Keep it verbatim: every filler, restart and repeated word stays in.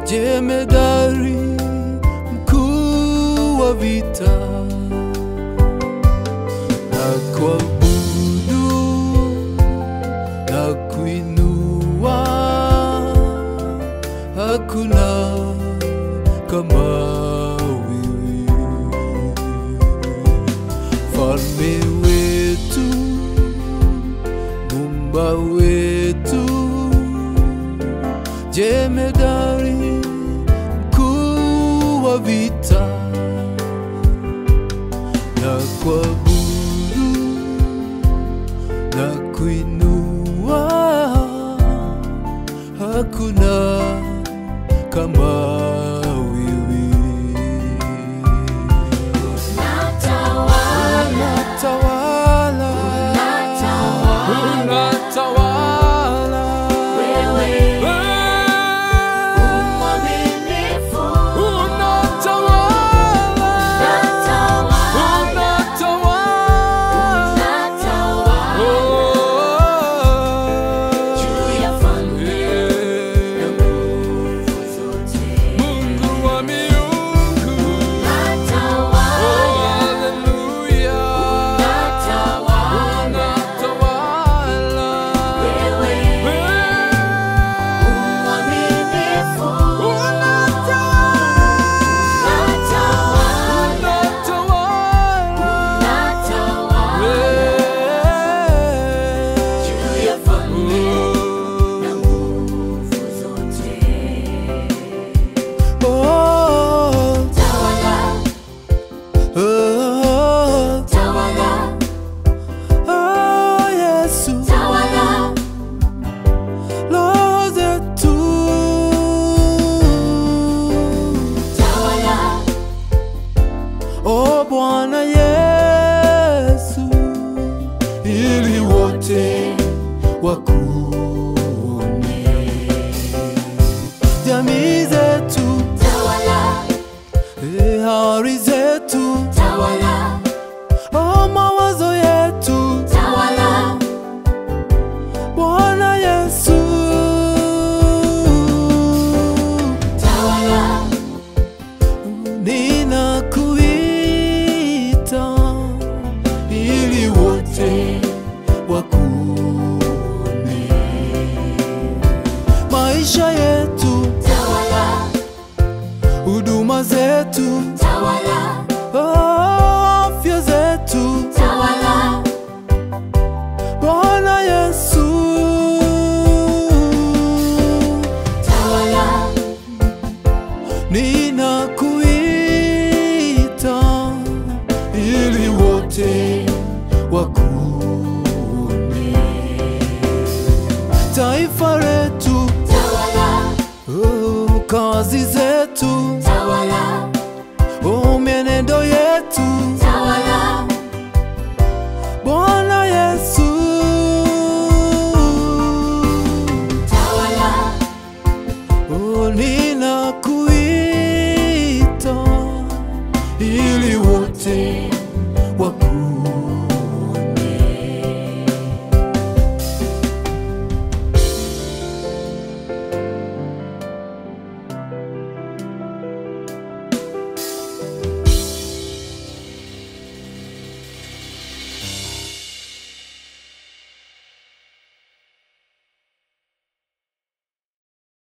jemedari mkuu wa vita, na kuabudu na kuinua, hakuna kama wewe. Mfalme wetu, Muumba wetu, jemedari mkuu wa vita, na kuabudu na kuinua, hakuna kama wewe. Unatawala, Tawala, unatawala, unatawala wewe mwaminifu, unatawala, unatawala, unatawala juu ya falme na nguvu zote. Mungu wa miungu, Unatawala, haleluya, unatawala unatawala wewe mwaminifu, Bwana Yesu, ili wote wakuone. Jamii zetu, eh, hari zetu, oh, mawazo yetu, Bwana Yesu, ninakuita ili wote wakuone. Maisha yetu, huduma zetu, oh, afya zetu, Bwana Yesu, ninakuita ili wote wakuone. Taifa letu, oh, kazi zetu,